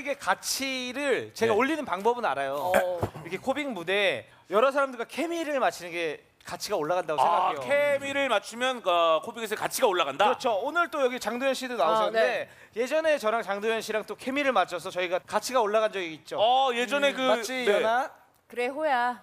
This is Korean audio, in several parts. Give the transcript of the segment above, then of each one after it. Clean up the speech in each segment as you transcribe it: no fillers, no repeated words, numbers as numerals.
고빅의 가치를 제가 네. 올리는 방법은 알아요. 이렇게 고빅 무대에 여러 사람들과 케미를 맞추는 게 가치가 올라간다고 생각해요. 케미를 맞추면 코빅에서 가치가 올라간다. 그렇죠. 오늘 또 여기 장도연 씨도 나오셨는데 예전에 저랑 장도연 씨랑 또 케미를 맞춰서 저희가 가치가 올라간 적이 있죠. 예전에 맞지, 연아? 그래 호야.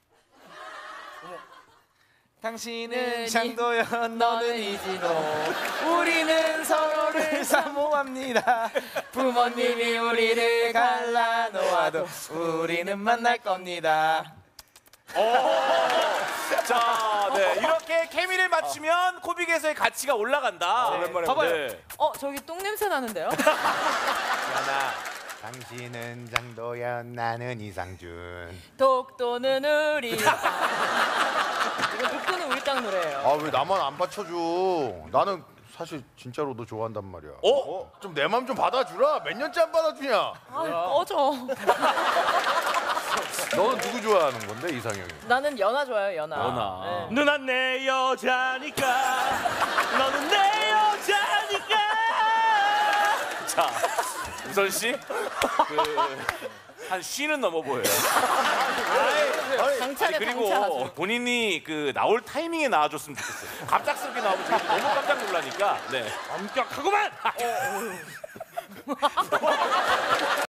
당신은 장도연, 너는 이진호. 우리는 서로를 사모합니다. 부모님이 우리를 갈라놓아도 우리는 만날 겁니다. 자, 네. 이렇게 케미를 맞추면 코빅에서의 가치가 올라간다. 오랜만에 봐봐요. 저기 똥 냄새 나는데요? 연아, 당신은 장도연, 나는 이상준. 독도는 우리 땅. 이거 독도는 우리 땅 노래예요. 아, 왜 나만 안 받쳐줘? 나는 사실 진짜로 너 좋아한단 말이야. 좀 내 맘 좀 받아주라. 몇 년째 안 받아주냐? 아, 꺼져. 너는 누구 좋아하는 건데, 이상형이? 나는 연아 좋아요, 연아. 연아. 네. 누나 내 여자니까 너는 내 여자니까. 자, 우선 씨, 한 쉬는 넘어 보여요. 강차네, 그리고 강차. 본인이 나올 타이밍에 나와줬으면 좋겠어요. 갑작스럽게 나오면 저희 너무 깜짝 놀라니까. 네. 엄격하구만.